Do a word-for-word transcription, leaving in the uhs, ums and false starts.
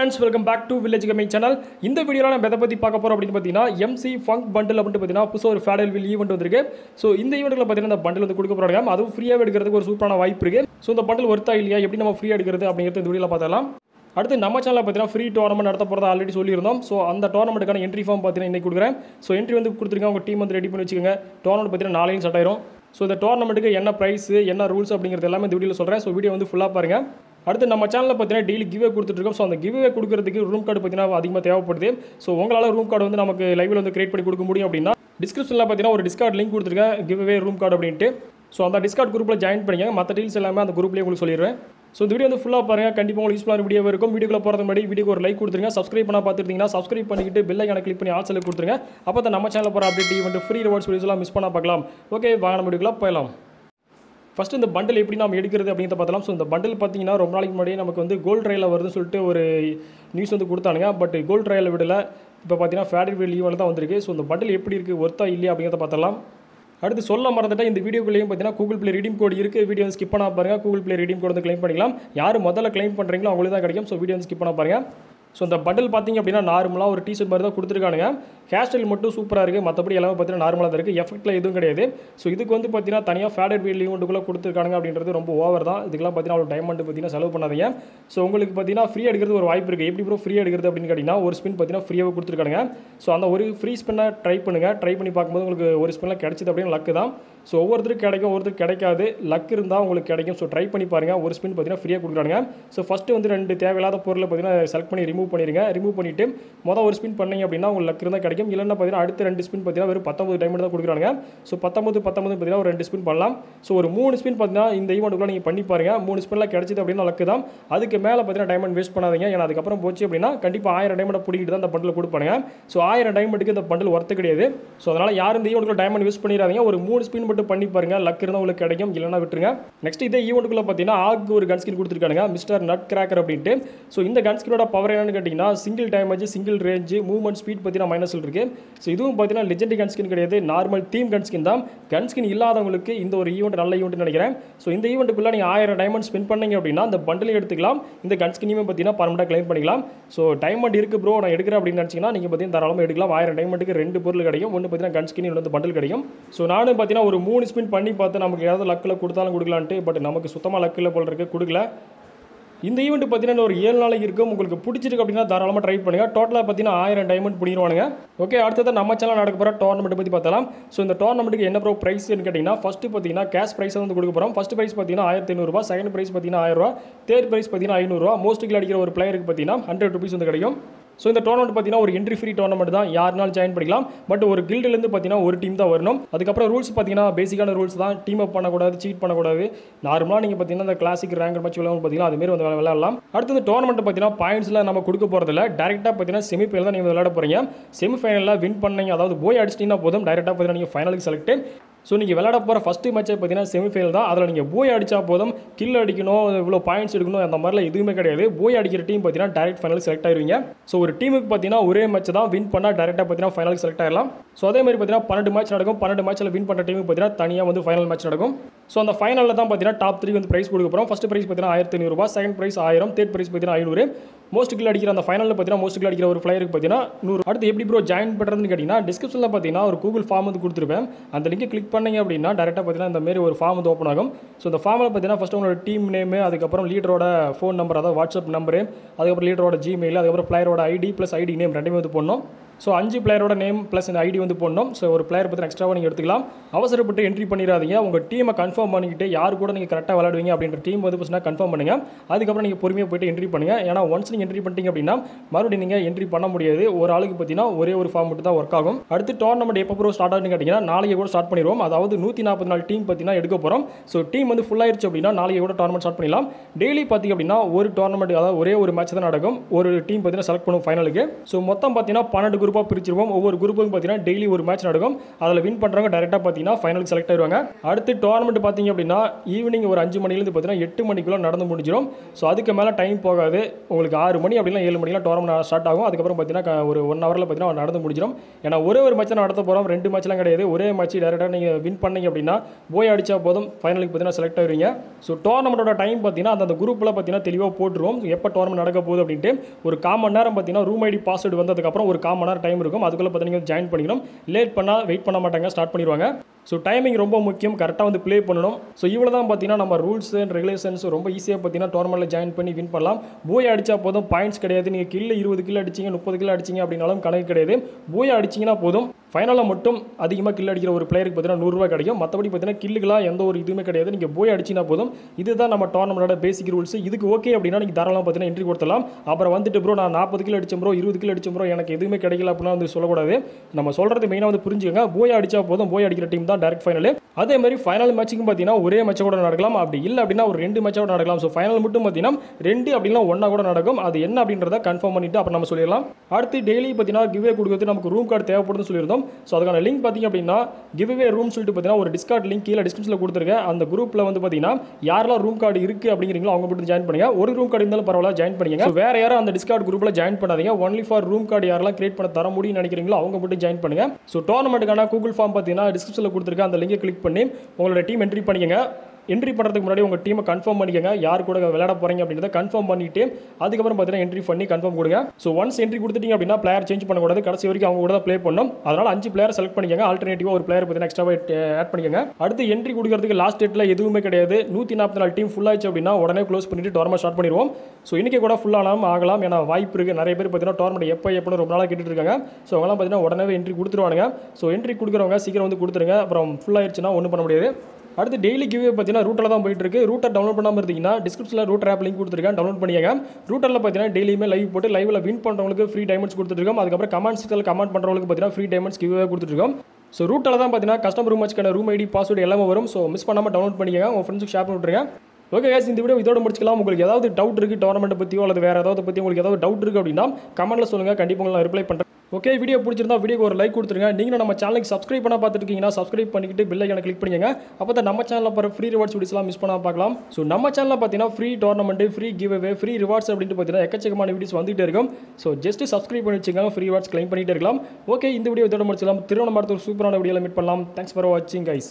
Friends, welcome back to village gaming channel. இந்த வீடியோவில் நம்ம எதை பற்றி பார்க்க போகிறோம் அப்படின்னு பார்த்தீங்கன்னா, எம்சி ஃபங்க் பண்டில் அப்படின்னு பார்த்தீங்கன்னா புதுசாக ஒரு ஃபேடல் வில் ஈவெண்ட் வந்திருக்கு. ஸோ இந்த ஈவெண்ட்டில் பார்த்தீங்கன்னா இந்த பண்டில் வந்து கொடுக்க போகிறாங்க. அதுவும் ஃப்ரீயாக எடுக்கிறதுக்கு ஒரு சூப்பரான வாய்ப்பு இருக்குது. ஸோ இந்த பண்டில் ஒர்த்தா இல்லையா, எப்படி நம்ம ஃப்ரீயாக எடுக்கிறது அப்படிங்கிறது இந்த வீடியோவில் பார்த்தலாம். அடுத்து நம்ம சேனலில் பார்த்தீங்கன்னா ஃப்ரீ டோர்னமெண்ட் நடத்த போகிறதா ஆல்ரெடி சொல்லியிருந்தோம். ஸோ அந்த டோர்னமெண்ட்டுக்கான என்ட்ரி ஃபார்ம் பார்த்தீங்கன்னா இன்றைக்கி கொடுக்குறேன். ஸோ என்ட்ரி வந்து கொடுத்துருக்கேன், உங்கள் டீம் வந்து ரெடி பண்ணி வச்சுக்கோங்க. டோர்னமெண்ட் பார்த்தீங்கன்னா நாளையும் ஸ்டார்ட் ஆயிரும். ஸோ இந்த டோர்னமெண்ட்டுக்கு என்ன ப்ரைஸ், என்ன ரூல்ஸ் அப்படிங்கிறது எல்லாமே இந்த வீடியோவில் சொல்கிறேன். ஸோ வீடியோ வந்து ஃபுல்லாக பாருங்கள். அடுத்து நம்ம சேனலில் பார்த்தீங்கன்னா டெய்லி கிவ்வே கொடுத்துட்ருக்கோம். ஸோ அந்த கிவ்வே கொடுக்குறதுக்கு ரூம் கார்டு பார்த்தீங்கன்னா அதிகமாக தேவைப்படுது. ஸோ உங்களால் ரூம் கார்டு வந்து நமக்கு லைவில் வந்து கிரியேட் பண்ணி கொடுக்க முடியும் அப்படின்னா டிஸ்கிரிப்ஷனில் பார்த்தீங்கன்னா ஒரு டிஸ்கார்ட் லிங்க் கொடுத்துருக்கேன், கிவ்வே ரூம் கார்டு அப்படின்ட்டு. ஸோ அந்த டிஸ்கார்ட் குரூப்பில் ஜாயின் பண்ணிங்க. மற்ற டீல்ஸ் எல்லாமே அந்த குரூப்லேயே உங்களுக்கு சொல்லிடுவேன். ஸோ இந்த வீடியோ வந்து ஃபுல்லாக பாருங்கள், கண்டிப்பாக உங்களுக்கு யூஸ்ஃபுல்லான வீடியோ இருக்கும். வீடியோக்குள்ள போகிறது முன்னாடி வீடியோக்கு ஒரு லைக் கொடுத்துருங்க. சப்ஸ்கிரைப் பண்ணால் பார்த்துருந்தீங்கன்னா சப்ஸ்கிரைப் பண்ணிக்கிட்டு பெல் ஐகானை கிளிக் பண்ணி ஆல் செலக்ட் கொடுத்துருங்க. அப்போ தான் நம்ம சேனலில் போகிற அப்டேட் ஈவெண்ட் ஃப்ரீ ரிவார்ட்ஸ் வீடியோஸ்லாம் மிஸ் பண்ணால் பார்க்கலாம். ஓகே, வாங்க நம்ம வீடியோக்குள்ள போயிடலாம். ஃபஸ்ட்டு இந்த பண்டில் எப்படி நம்ம எடுக்கிறது அப்படிங்கிறத பார்த்தலாம். ஸோ இந்த பண்டில் பார்த்தீங்கன்னா ரொம்ப நாளைக்கு முன்னாடியே நமக்கு வந்து கோல்ட் ட்ரையில் வருதுன்னு சொல்லிட்டு ஒரு நியூஸ் வந்து கொடுத்தானுங்க. பட் கோல்ட் ட்ரையில் விடல, இப்போ பார்த்தீங்கன்னா ஃபேடல் வில் ஈவெண்ட் தான் வந்திருக்கு. ஸோ இந்த பண்டில் எப்படி இருக்குது, ஒர்த்தா இல்லையா அப்படிங்கிறத பார்த்தலாம். அடுத்து சொல்ல மறந்துட்டால் இந்த வீடியோக்குள்ளேயும் பார்த்தீங்கன்னா கூகுள் ப்ளே ரீடீம் கோட் இருக்குது. வீடியோ ஸ்கிப் பண்ணால் பாருங்கள். கூகுள் ப்ளே ரீடீம் கோட் வந்து கிளைம் பண்ணிக்கலாம். யார் முதல்ல கிளைம் பண்ணுறீங்களோ அவங்களுக்கு தான் கிடைக்கும். ஸோ வீடியோ ஸ்கிப் பண்ணால் பாருங்கள். ஸோ இந்த பண்டில் பார்த்திங்க அப்படின்னா நார்மலாக ஒரு டிஷர்ட் மாதிரி தான் கொடுத்துருக்கானுங்க. ஹேர் ஸ்டைல் மட்டும் சூப்பராக இருக்குது, மற்றபடி எல்லாமே பார்த்தீங்கன்னா நார்மலாக தான் இருக்குது. எஃபெக்ட்டில் எதுவும் கிடையாது. ஸோ இதுக்கு வந்து பார்த்தீங்கன்னா தனியாக ஃபேடட் வீல் ஈவெண்ட்டுக்குள்ளே கொடுத்துருக்காங்க அப்படின்றது ரொம்ப ஓவர் தான். இதுக்கெல்லாம் பார்த்தீங்கன்னா அவ்வளோ டைமண்ட் பார்த்தீங்கன்னா செலவு பண்ணாதீங்க. ஸோ உங்களுக்கு பார்த்தீங்கன்னா ஃப்ரீ எடுக்கிறது ஒரு வாய்ப்பு இருக்குது. எப்படி ப்ரோ ஃப்ரீ எடுக்கிறது அப்படின்னு கேட்டிங்கன்னா ஒரு ஸ்பின் பார்த்தீங்கன்னா ஃப்ரீயாக கொடுத்துருக்காங்க. ஸோ அந்த ஒரு ஃப்ரீ ஸ்பின்னை ட்ரை பண்ணுங்கள். ட்ரை பண்ணி பார்க்கும்போது உங்களுக்கு ஒரு ஸ்பின்னில் கிடைச்சிது அப்படின்னு லக்கு தான். ஸோ ஒவ்வொருத்தருக்கு கிடைக்கும், ஒருத்தருக்கு கிடைக்காது. லக் இருந்தால் உங்களுக்கு கிடைக்கும். ஸோ ட்ரை பண்ணி பாருங்கள். ஒரு ஸ்பின் பார்த்தீங்கன்னா ஃப்ரீயாக கொடுக்குறாங்க. ஸோ ஃபஸ்ட்டு வந்து ரெண்டு தேவையில்லாத பொருளை பார்த்தீங்கன்னா செலக்ட் பண்ணி ரிமூவ் பண்ணிடுங்க. ரிமூவ் பண்ணிவிட்டு மொதல் ஒரு ஸ்பின் பண்ணிங்க அப்படின்னா உங்களுக்கு லக் இருந்தால் கிடைக்கும். இல்லைன்னா பார்த்தீங்கன்னா அடுத்த ரெண்டு ஸ்பின் பார்த்தீங்கன்னா வெறும் பத்தொம்பது டைமண்ட் தான் கொடுக்குறாங்க. ஸோ பத்தொம்பது பத்தொம்பது பார்த்தீங்கன்னா ஒரு ரெண்டு ஸ்பின் பண்ணலாம். ஸோ ஒரு மூணு ஸ்பின் பார்த்தீங்கன்னா இந்த ஈவெண்ட்டுக்குள்ள நீங்கள் பண்ணி பாருங்கள். மூணு ஸ்பின்லாம் கிடைச்சிது அப்படின்னா லக்கு தான். அதுக்கு மேலே பார்த்தீங்கன்னா டைமண்ட் வேஸ்ட் பண்ணாதீங்க. ஏன்னா அதுக்கப்புறம் போச்சு அப்படின்னா கண்டிப்பாக ஆயிரம் டைமண்ட் பிடிக்கிட்டு தான் இந்த பண்டில் கொடுப்பாங்க. ஸோ ஆயிரம் டைமண்ட்டுக்கு இந்த பண்டில் ஒர்த்து கிடையாது. ஸோ அதனால் யாரும் இந்த ஈவெண்ட்டுக்குள்ள டைமண்ட் வேஸ்ட் பண்ணிடாதீங்க. ஒரு மூணு ஸ்பின் மட்டும் பண்ணி பாருங்கள். லக் இருந்தால் உங்களுக்கு கிடைக்கும், இல்லைன்னா விட்டுருங்க. நெக்ஸ்ட் இதே ஈவெண்ட்டுக்குள்ள பார்த்தீங்கன்னா ஆக் ஒரு கன் ஸ்கின் கொடுத்துருக்காங்க, மிஸ்டர் நட் கிராக்கர் அப்படின்ட்டு. ஸோ இந்த கன் ஸ்கினோட பவர் என்னன்னு கேட்டிங்கன்னா single damage, single range, movement speed பார்த்தீங்கன்னா மைனஸில் இருக்குது. ஸோ இதுவும் பார்த்தீங்கன்னா லெஜெண்டரி கன் ஸ்கின் கிடையாது, நார்மல் தீம் கன் ஸ்கின் தான். கன் ஸ்கின் இல்லாதவங்களுக்கு இந்த ஒரு ஈவெண்ட் நல்ல ஈவெண்ட் நினைக்கிறேன். ஸோ இந்த ஈவெண்ட்டுக்குள்ளே நீங்கள் ஆயிரம் டைமண்ட் ஸ்பெண்ட் பண்ணீங்க அப்படின்னா இந்த பண்டிலையும் எடுத்துக்கலாம், இந்த கன் ஸ்கினையுமே பார்த்தீங்கன்னா பர்மனெண்ட்டாக கிளைம் பண்ணிக்கலாம். ஸோ டைமண்ட் இருக்குது ப்ரோ நான் எடுக்கிறேன் அப்படின்னு நினச்சிங்கன்னா நீங்கள் பார்த்தீங்கன்னா தாராளமாக எடுக்கலாம். ஆயிரம் டைமண்ட்டுக்கு ரெண்டு பொருள் கிடைக்கும். ஒன்று பார்த்தீங்கன்னா கன் ஸ்கின், இன்னொன்று பண்டில் கிடைக்கும். ஸோ நானும் பார்த்தீங்கன்னா ஒரு மூணு ஸ்பின் பண்ணி பார்த்து நமக்கு ஏதாவது லக்கில் கொடுத்தாலும் கொடுக்கலான்ட்டு, பட் நமக்கு சுத்தமாக லக்கில் போல் இருக்குது, கொடுக்கல. இந்த ஈவெண்ட் பார்த்தீங்கன்னா ஒரு ஏழு நாளைக்கு இருக்கும். உங்களுக்கு பிடிச்சிருக்கு அப்படின்னா தாராளமாக ட்ரை பண்ணுங்கள். டோட்டலாக பார்த்தீங்கன்னா ஆயிரம் டைமண்ட் பிடிவானுங்க. ஓகே, அடுத்தது நம்ம சேனல் நடக்க போகிற டோர்னமெண்ட் பற்றி பார்த்தலாம். ஸோ இந்த டோர்னமெண்ட்டுக்கு என்ன ப்ரோ ப்ரைஸ்ன்னு கேட்டிங்கன்னா ஃபஸ்ட்டு பார்த்தீங்கன்னா கேஷ் ப்ரைஸ் வந்து கொடுக்க போகிறோம். ஃபஸ்ட் ப்ரைஸ் பார்த்தீங்கன்னா ஆயிரத்தி ஐநூறுரூவா, செகண்ட் ப்ரைஸ் பார்த்தீங்கன்னா ஆயிரம் ரூபா, தேர்ட் ப்ரைஸ் பார்த்தீங்கன்னா ஐநூறுரூவா. மோஸ்ட்டுக்கு அடிக்கிற ஒரு பிளேயருக்கு பார்த்தீங்கன்னா ஹண்ட்ரட் ருபீஸ் வந்து கிடைக்கும். ஸோ இந்த டோர்னமெண்ட் பார்த்தீங்கன்னா ஒரு என்ட்ரி ஃப்ரீ டோர்னமெண்ட் தான், யாருனாலும் ஜாயின் பண்ணிக்கலாம். பட் ஒரு கில்டுலேருந்து பார்த்தீங்கன்னா ஒரு டீம் தான் வரணும். அதுக்கப்புறம் ரூல்ஸ் பார்த்தீங்கன்னா பேசிக்கான ரூல்ஸ் தான். டீம் அப் பண்ணக்கூடாது, சீட் பண்ணக்கூடாது. நார்மலாக நீங்கள் பார்த்தீங்கன்னா இந்த கிளாசிக் ரேங்க் மேட்ச் விளையாடும் பார்த்தீங்கன்னா அதுமாரி வந்து விளையாடலாம். அடுத்து இந்த டோர்னமெண்ட் பார்த்தீங்கன்னா பாயிண்ட்ஸ்லாம் நம்ம கொடுக்க போகிறதில்ல, டேரெக்டாக பார்த்தீங்கன்னா செமிஃபைனல் தான் நீங்கள் விளையாட போகிறீங்க. செமிஃபைனலில் வின் பண்ணீங்க, அதாவது போய் அடிச்சிட்டிங்கன்னா போதும், டேரெக்டாக பார்த்தீங்கன்னா நீங்கள் ஃபைனலுக்கு செலக்ட். ஸோ நீங்கள் விளையாட போகிற ஃபஸ்ட்டு மேட்சை பார்த்தீங்கன்னா செமிஃபைனல் தான். அதில் நீங்கள் போய் அடித்தா போதும், கில் அடிக்கணும், இவ்வளோ பாயிண்ட்ஸ் எடுக்கணும், அந்த மாதிரிலாம் எதுவுமே கிடையாது. போய் அடிக்கிற டீம் பார்த்தீங்கன்னா டேரக்ட் ஃபைனல் செலக்ட் ஆயிருவீங்க. ஸோ ஒரு டீமுக்கு பார்த்தீங்கன்னா ஒரே மேட்ச் தான், வின் பண்ணால் டேரெக்டாக பார்த்தீங்கன்னா ஃபைனலுக்கு செலக்ட் ஆயிடலாம். ஸோ அதே மாதிரி பார்த்தீங்கன்னா பன்னெண்டு மேட்ச் நடக்கும். பன்னெண்டு மேட்ச்சில் வின் பண்ணுற டீமுக்கு பார்த்தீங்கன்னா தனியாக வந்து ஃபைனல் மேட்ச் நடக்கும். ஸோ அந்த ஃபைனலில் தான் பார்த்தீங்கன்னா டாப் த்ரீ வந்து ப்ரைஸ் கொடுக்க போகிறோம். ஃபஸ்ட் ப்ரைஸ் பார்த்தீங்கன்னா ஆயிரத்தி ஐநூறுரூவா, செகண்ட் ப்ரைஸ் ஆயிரம், தேர்ட் ப்ரைஸ் பார்த்தீங்கன்னா ஐநூறு. மோஸ்ட் கில் அடிக்கிற அந்த ஃபைனலில் பார்த்தீங்கன்னா மோஸ்ட் கில் அடிக்கிற ஒரு பிளேயருக்கு பார்த்தீங்கன்னா நூறு. அடுத்து எப்படி ப்ரோ ஜாயின் பண்ணுறதுன்னு கேட்டிங்கன்னா டிஸ்கிரிப்ஷனில் பார்த்தீங்கன்னா ஒரு கூகுள் ஃபார்ம் வந்து கொடுத்துருப்பேன். அந்த லிங்கை கிளிக் பண்ணிங்க அப்படின்னா டேரெக்டாக பார்த்தீங்கன்னா இந்த மாதிரி ஒரு ஃபார்ம் வந்து ஓப்பன் ஆகும். ஸோ இந்த ஃபார்மில் பார்த்தீங்கன்னா ஃபஸ்ட்டு உங்களோட டீம் நேமு, அதுக்கப்புறம் லீடரோட ஃபோன் நம்பர், அதாவது வாட்ஸ்அப் நம்பரு, அதுக்கப்புறம் லீடரோட ஜிமெயில், அதுக்கப்புறம் பிளேயரோட ஐடி ப்ளஸ் ஐடி நேம் ரெண்டுமே வந்து போடணும். ஸோ அஞ்சு பிளேயரோட நேம் ப்ளஸ் இந்த ஐடி வந்து போடணும். ஸோ ஒரு பிளேயர் பற்றி எக்ஸ்ட்ராவாக நீங்கள் எடுத்துக்கலாம். அவசரப்பட்டு என்ட்ரி பண்ணிடாதீங்க. உங்கள் டீமை கன்ஃபார்ம் பண்ணிக்கிட்டு யார் கூட நீங்கள் கரெக்டாக விளையாடுவீங்க அப்படின்ற டீம் வந்து பார்த்தீங்கன்னா கன்ஃபார்ம் பண்ணுங்கள். அதுக்கப்புறம் நீங்கள் பொறுமையாக போய்ட்டு என்ட்ரி பண்ணுங்கள். ஏன்னா ஒன்ஸ் நீங்கள் என்ட்ரி பண்ணிட்டீங்க அப்படின்னா மறுபடியும் நீங்கள் என்ட்ரி பண்ண முடியாது. ஒரு ஆளுக்கு பார்த்தீங்கன்னா ஒரே ஒரு ஃபார்ம் மட்டும் தான் ஒர்க் ஆகும். அடுத்து டோர்னமெண்ட் எப்போ ப்ரோ ஸ்டார்ட் ஆகுன்னு கேட்டிங்கன்னா நாளைக்கு கூட ஸ்டார்ட் பண்ணிடுவோம். அதாவது நூற்றி நாற்பது நாலு டீம் பார்த்தீங்கன்னா எடுக்க போகிறோம். ஸோ டீம் வந்து ஃபுல் ஆயிடுச்சு அப்படின்னா நாளைக்கு கூட டோர்னமெண்ட் ஸ்டார்ட் பண்ணிடலாம். டெய்லி பார்த்திங்க அப்படின்னா ஒரு டோர்னமெண்ட், அதாவது ஒரே ஒரு மேட்ச் தான் நடக்கும். ஒரு டீம் பார்த்தீங்கன்னா செலக்ட் பண்ணும் ஃபைனலுக்கு. ஸோ மொத்தம் பார்த்தீங்கன்னா பன்னெண்டு குரூப்பாக பிரிச்சிருவோம். ஒவ்வொரு குரூப்புக்கும் பார்த்தீங்கன்னா டெய்லி ஒரு மேட்ச் நடக்கும். அதில் வின் பண்ணுறவங்க டேரெக்டாக பார்த்தீங்கன்னா ஃபைனலுக்கு செலக்ட் ஆயிடுவாங்க. அடுத்து டோர்னமெண்ட் பார்த்தீங்க அப்படின்னா ஈவினிங் ஒரு அஞ்சு மணிலேருந்து பார்த்தீங்கன்னா எட்டு மணிக்குள்ள நடந்து முடிஞ்சிடும். ஸோ அதுக்கு மேலே டைம் போகாது. உங்களுக்கு ஆறு மணி அப்படின்னா ஏழு மணிக்கெலாம் டோர்னமெண்ட் ஸ்டார்ட் ஆகும். அதுக்கப்புறம் பார்த்தீங்கன்னா ஒரு ஒன் ஹவரில் பார்த்தீங்கன்னா நடந்து முடிஞ்சிடும். ஏன்னா ஒரே ஒரு மேட்ச் தான் நடத்த போகிறோம், ரெண்டு மேட்ச்லாம் கிடையாது. ஒரே மேட்ச் டேரெக்டாக நீங்கள் வின் பண்ணீங்க அப்படின்னா போய் அடிச்சா போதும் ஃபைனலுக்கு பார்த்தீங்கன்னா செலக்ட் ஆயிருவீங்க. ஸோ டோர்னமெண்ட்டோட டைம் பார்த்தீங்கன்னா அந்த குரூப்பில் பார்த்தீங்கன்னா தெளிவாக போட்டுருவோம் எப்போ டோர்னமெண்ட் நடக்க போகுது அப்படின்ட்டு. ஒரு கால் மணி நேரம் பார்த்தீங்கன்னா ரூம் ஐடி பாஸ்வேர்டு வந்ததுக்கப்புறம் ஒரு கால் மணி நேரம் டைம் இருக்கும். அதுக்குள்ளே பார்த்தீங்கன்னா ஜாயின் பண்ணிக்கணும். லேட் பண்ணால் வெயிட் பண்ண மாட்டாங்க, ஸ்டார்ட் பண்ணிடுவாங்க. ஸோ டைமிங் ரொம்ப முக்கியம், கரெக்டாக வந்து ப்ளே பண்ணணும். ஸோ இவ்வளோ தான் பார்த்தீங்கன்னா நம்ம ரூல்ஸ் அண்ட் ரெகுலேஷன்ஸ் ரொம்ப ஈஸியாக பார்த்தீங்கன்னா டோர்னமெண்ட்டில் ஜாயின் பண்ணி வின் பண்ணலாம். போய் அடிச்சா போதும், பாயிண்ட்ஸ் கிடையாது. நீங்கள் கில்லு இருபது கிலோ அடிச்சிங்க, முப்பது கிலோ அடிச்சிங்க அப்படின்னாலும் கணக்கு கிடையாது. போய் அடிச்சிங்கன்னா போதும். ஃபைனலில் மட்டும் அதிகமாக கில் அடிக்கிற ஒரு பிளேயருக்கு பார்த்தீங்கன்னா நூறுரூவா கிடைக்கும். மற்றபடி பார்த்தீங்கன்னா கில்லுகளாக எந்த ஒரு இதுவுமே கிடையாது. நீங்கள் போய் அடிச்சினா போதும். இதுதான் நம்ம டோர்னமெண்ட்டோட பேசிக் ரூல்ஸ். இதுக்கு ஓகே அப்படின்னா நீங்கள் தாராளமாக பார்த்தீங்கன்னா என்ட்ரி கொடுத்துடலாம். அப்புறம் வந்துட்டு ப்ரோ நான் நாற்பது கிலோ அடிச்சேன் ப்ரோ, இருபது கிலோ அடிச்சேன் ப்ரோ, எனக்கு எதுவுமே கிடைக்கல அப்படின்னா வந்து சொல்லக்கூடாது. நம்ம சொல்கிறது மெயினாக வந்து புரிஞ்சுக்கோங்க. போய் அடிச்சா போதும், போய் அடிக்கிற டீம் தான் டேரக்ட் ஃபைனல். அதே மாதிரி ஃபைனல் மேட்ச்சுக்கும் பார்த்தீங்கன்னா ஒரே மேட்சை கூட நடக்கலாம். அப்படி இல்லை அப்படின்னா ஒரு ரெண்டு மேட்சோட நடக்கலாம். ஸோ ஃபைனல் மட்டும் பார்த்தீங்கன்னா ரெண்டு அப்படின்னா ஒன்றா கூட நடக்கும். அது என்ன அப்படின்றத கன்ஃபார்ம் பண்ணிட்டு அப்புறம் நம்ம சொல்லிடலாம். அடுத்து டெய்லி பார்த்தீங்கன்னா கிவ்வே கொடுக்குறது நமக்கு ரூம் கார்டு தேவைப்படுதுன்னு சொல்லியிருந்தோம். ஸோ அதுக்கான லிங்க் பார்த்தீங்க அப்படின்னா கிவ்வே ரூம் சொல்லிட்டு பார்த்தீங்கன்னா ஒரு டிஸ்கார்ட் லிங்க் கீழே டிஸ்கிரிப்ஷனில் கொடுத்துருக்கேன். அந்த குரூப்பில் வந்து பார்த்தீங்கன்னா யாரெல்லாம் ரூம் கார்டு இருக்குது அப்படிங்கிறீங்களோ அவங்க மட்டும் ஜாயின் பண்ணுங்க. ஒரு ரூம் கார்டு இருந்தாலும் பரவாயில்ல, ஜாயின் பண்ணிங்க. வேற யாரும் அந்த டிஸ்கார்ட் குரூப்பில் ஜாயின் பண்ணாதீங்க. ஒன்லி ஃபார் ரூம் கார்டு யாரெல்லாம் கிரியேட் பண்ண தர முடியும்னு நினைக்கிறீங்களோ அவங்க மட்டும் ஜாயின் பண்ணுங்க. ஸோ டோர்னமெண்ட்டுக்கான கூகுள் ஃபார்ம் பார்த்தீங்கன்னா டிஸ்கிரிப்ஷனில் கொடுத்துருக்கேன். அந்த லிங்கை கிளிக் பண்ணி உங்களோட டீம் என்ட்ரி பண்ணிக்கங்க. என்ட்ரி பண்ணுறதுக்கு முன்னாடி உங்கள் டீமை கன்ஃபார்ம் பண்ணிக்கங்க. யார் கூட விளையாட போகிறீங்க அப்படின்றத கன்ஃபார்ம் பண்ணிவிட்டு அதுக்கப்புறம் பார்த்தீங்கன்னா என்ட்ரி பண்ணி கன்ஃபார்ம் கொடுங்க. ஸோ ஒன்ஸ் என்ட்ரி கொடுத்துட்டீங்க அப்படின்னா பிளேயர் சேஞ்ச் பண்ணக்கூடாது. கடைசி வரைக்கும் அவங்க கூட தான் ப்ளே பண்ணணும். அதனால் அஞ்சு பிளேயர் செலக்ட் பண்ணிக்கங்க. ஆல்டர்னேட்டிவாக ஒரு பிளேயர் பார்த்தீங்கன்னா எக்ஸ்ட்ராவாக ஆட் பண்ணிக்கங்க. அடுத்து என்ட்ரி கொடுக்கறதுக்கு லாஸ்ட் டேட்டில் எதுவுமே கிடையாது. நூற்றி நாற்பத்தி நாலு டீம் ஃபுல் ஆயிடுச்சு அப்படின்னா உடனே க்ளோஸ் பண்ணிட்டு டோர்னமெண்ட் ஸ்டார்ட் பண்ணிடுவோம். ஸோ இன்றைக்கி கூட ஃபுல் ஆனாலும் ஆகலாம். ஏன்னா வாய்ப்பு இருக்குது. நிறைய பேர் பார்த்தீங்கன்னா டோர்னமெண்ட் எப்போ எப்போ ரொம்ப நாளாக கேட்டுட்டு இருக்காங்க. ஸோ அவங்களாம் பார்த்தீங்கன்னா உடனே என்ட்ரி கொடுத்துருவாங்க. ஸோ என்ட்ரி கொடுக்குறவங்க சீக்கிரம் வந்து கொடுத்துருங்க. அப்புறம் ஃபுல் ஆயிடுச்சுன்னா ஒன்றும் பண்ண முடியாது. அடுத்து டெய்லி கிவ்வே பார்த்தீங்கன்னா ரூட்டில் தான் போயிட்டு இருக்கு. ரூட்டர் டவுன்லோட் பண்ணாமல் இருந்தீங்கன்னா டிஸ்கிரிப்ஷனில் ரூட்டர் ஆப் லிங்க் கொடுத்துருக்கேன், டவுன்லோட் பண்ணிக்கங்க. ரூட்டரில் பார்த்தீங்கன்னா டெய்லியுமே லைவ் போட்டு லைவில் வின் பண்ணுறவங்களுக்கு ஃப்ரீ டைமண்ட்ஸ் கொடுத்துருக்கோம். அதுக்கப்புறம் கமெண்ட்ஸில் கமெண்ட் பண்ணுறவங்களுக்கு பார்த்தீங்கன்னா ஃப்ரீ டைமண்ட்ஸ் கிவ்வே கொடுத்துருக்கோம். ஸோ ரூட்டில் தான் பார்த்தீங்கன்னா கஸ்டமர் ரூம் மேட்ச்க்கான ரூம் ஐடி பாஸ்வேர்டு எல்லாமே வரும். ஸோ மிஸ் பண்ணாமல் டவுன்லோட் பண்ணிக்கங்க, உங்கள் ஃப்ரெண்ட்ஸுக்கு ஷேர் பண்ணி விட்டுருங்க. ஓகே guys, இந்த வீடியோ இதோட முடிச்சுக்கலாம். உங்களுக்கு ஏதாவது டவுட் இருக்குது டோர்னமெண்ட் பற்றியோ அல்லது வேறு ஏதாவது பற்றி உங்களுக்கு ஏதாவது டவுட் இருக்குது அப்படின்னா கமெண்ட்டில் சொல்லுங்கள், கண்டிப்பாக நான் ரிப்ளை பண்ணுறேன். ஓகே, வீடியோ பிடிச்சிருந்தா வீடியோக்கு ஒரு லைக் கொடுத்துருங்க. நீங்களும் நம்ம சேனலுக்கு சப்ஸ்கிரைப் பண்ண பார்த்துருக்கீங்கன்னா சப்ஸ்கிரைப் பண்ணிக்கிட்டு பெல் ஐக்கானை கிளிக் பண்ணிக்கங்க. அப்போ தான் நம்ம சேனலில் போகிற ஃப்ரீ ரிவார்ட்ஸ் வீடியோஸ்லாம் மிஸ் பண்ணாமல் பார்க்கலாம். ஸோ நம்ம சேனலில் பார்த்தீங்கன்னா free tournament, free give away, free rewards அப்படின்ட்டு பார்த்தீங்கன்னா எக்கச்சக்கமான வீடியோஸ் வந்துகிட்டே இருக்கும். ஸோ ஜஸ்ட் சப்ஸ்கிரைப் பண்ணி வச்சுக்கோங்க, ஃப்ரீ ரிவார்ட்ஸ் கிளைம் பண்ணிகிட்டே இருக்கலாம். ஓகே, இந்த வீடியோ இதோட முடிச்சலாம். திருவண்ணாமலை ஒரு சூப்பரான வீடியோவில் மீட் பண்ணலாம். தேங்க்ஸ் ஃபார் வாட்சிங் கைஸ்.